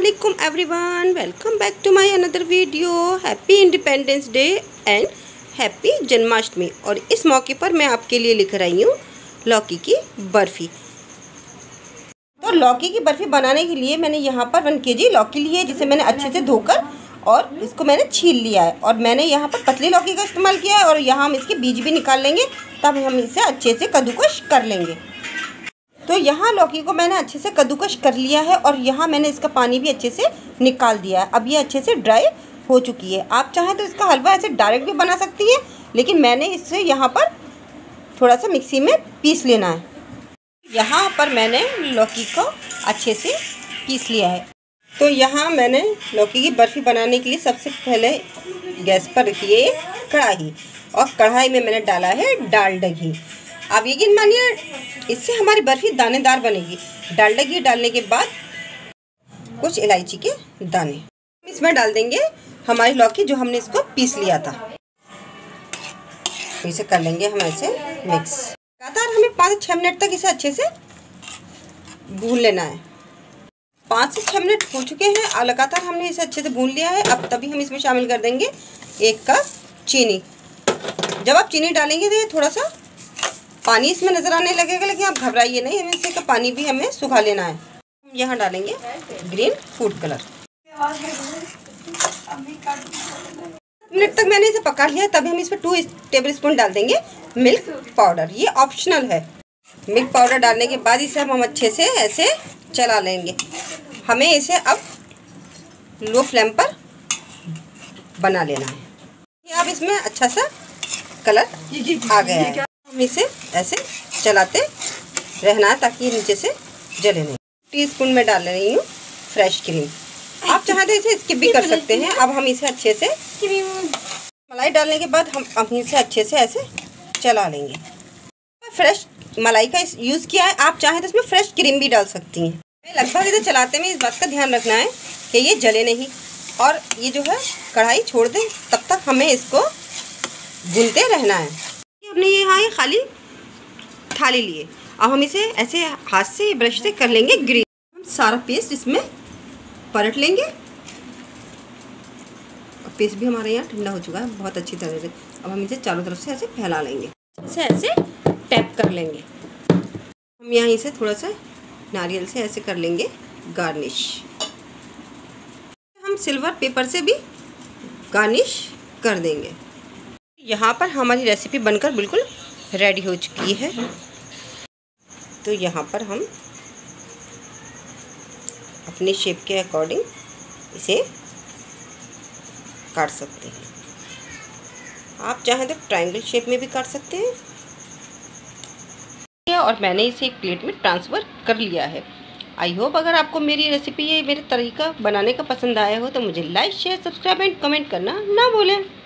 अस्सलामुअलैकुम everyone, welcome back to my another video. Happy independence day and happy Janmashtami. और इस मौके पर मैं आपके लिए लेकर आई हूँ लौकी की बर्फ़ी। तो लौकी की बर्फ़ी बनाने के लिए मैंने यहाँ पर 1 kg लौकी ली है, जिसे मैंने अच्छे से धोकर और इसको मैंने छील लिया है। और मैंने यहाँ पर पतली लौकी का इस्तेमाल किया है और यहाँ हम इसके बीज भी निकाल लेंगे, तब हम इसे अच्छे से कद्दूकश कर लेंगे। तो यहाँ लौकी को मैंने अच्छे से कद्दूकश कर लिया है और यहाँ मैंने इसका पानी भी अच्छे से निकाल दिया है। अब ये अच्छे से ड्राई हो चुकी है। आप चाहें तो इसका हलवा ऐसे डायरेक्ट भी बना सकती हैं, लेकिन मैंने इससे यहाँ पर थोड़ा सा मिक्सी में पीस लेना है। यहाँ पर मैंने लौकी को अच्छे से पीस लिया है। तो यहाँ मैंने लौकी की बर्फ़ी बनाने के लिए सबसे पहले गैस पर रखी है कढ़ाई, और कढ़ाई में मैंने डाला है डालडा घी। आप यकीन मानिए, इससे हमारी बर्फ़ी दानेदार बनेगी। डालडा घी डालने के बाद कुछ इलायची के दाने इसमें डाल देंगे, हमारी लौकी जो हमने इसको पीस लिया था। इसे कर लेंगे हम ऐसे मिक्स। लगातार हमें 5 से 6 मिनट तक इसे अच्छे से भून लेना है। 5 से 6 मिनट हो चुके हैं और लगातार हमने इसे अच्छे से भून लिया है। अब तभी हम इसमें शामिल कर देंगे 1 कप चीनी। जब आप चीनी डालेंगे तो थोड़ा सा पानी इसमें नज़र आने लगेगा, लेकिन आप घबराइए नहीं, हमें इससे का पानी भी हमें सुखा लेना है। हम यहाँ डालेंगे ग्रीन फूड कलर। मिनट तक मैंने इसे पका लिया है, तभी हम इसमें 2 टेबलस्पून डाल देंगे मिल्क पाउडर। ये ऑप्शनल है। मिल्क पाउडर डालने के बाद इसे हम अच्छे से ऐसे चला लेंगे। हमें इसे अब लो फ्लेम पर बना लेना है। ये अब इसमें अच्छा सा कलर आ गया है। हम इसे ऐसे चलाते रहना है ताकि नीचे से जले नहीं। टीस्पून में डाल रही हूँ फ्रेश क्रीम। आप चाहें तो इसे स्किप भी कर सकते हैं। अब हम इसे अच्छे से मलाई डालने के बाद हम इसे अच्छे से ऐसे चला लेंगे। फ्रेश मलाई का यूज़ किया है, आप चाहें तो इसमें फ्रेश क्रीम भी डाल सकती हैं। लगभग इसे चलाते में इस बात का ध्यान रखना है कि ये जले नहीं और ये जो है कढ़ाई छोड़ दें, तब तक हमें इसको भूनते रहना है। हमने यहाँ ये खाली थाली लिए, अब हम इसे ऐसे हाथ से ब्रश से कर लेंगे ग्रीन। हम सारा पेस्ट इसमें पलट लेंगे। और पेस्ट भी हमारे यहाँ ठंडा हो चुका है बहुत अच्छी तरह से। अब हम इसे चारों तरफ से ऐसे फैला लेंगे, इसे ऐसे टैप कर लेंगे। हम यहाँ इसे थोड़ा सा नारियल से ऐसे कर लेंगे गार्निश। हम सिल्वर पेपर से भी गार्निश कर देंगे। यहाँ पर हमारी रेसिपी बनकर बिल्कुल रेडी हो चुकी है। तो यहाँ पर हम अपने शेप के अकॉर्डिंग इसे काट सकते हैं। आप चाहें तो ट्रायंगल शेप में भी काट सकते हैं। और मैंने इसे एक प्लेट में ट्रांसफ़र कर लिया है। आई होप अगर आपको मेरी रेसिपी, ये मेरे तरीका बनाने का पसंद आया हो तो मुझे like, share, subscribe and comment करना ना भूलें।